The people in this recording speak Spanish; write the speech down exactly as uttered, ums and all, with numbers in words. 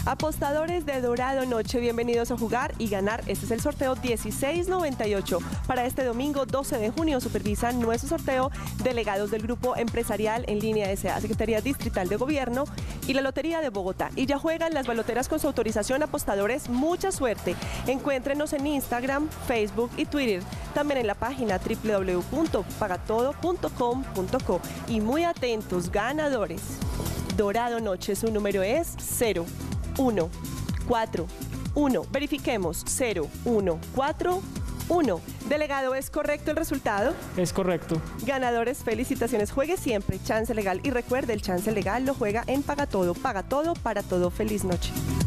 Apostadores de Dorado Noche, bienvenidos a jugar y ganar. Este es el sorteo dieciséis noventa y ocho para este domingo doce de junio. Supervisan nuestro sorteo delegados del Grupo Empresarial en Línea S A, Secretaría Distrital de Gobierno y la Lotería de Bogotá. Y ya juegan las baloteras con su autorización. Apostadores, mucha suerte. Encuéntrenos en Instagram, Facebook y Twitter. También en la página w w w punto pagatodo punto com punto co. Y muy atentos, ganadores. Dorado Noche, su número es cero uno cuatro uno. Verifiquemos, cero uno cuatro uno. Delegado, ¿es correcto el resultado? Es correcto. Ganadores, felicitaciones. Juegue siempre Chance Legal y recuerde, el Chance Legal lo juega en Pagatodo. Paga todo para todo. Feliz noche.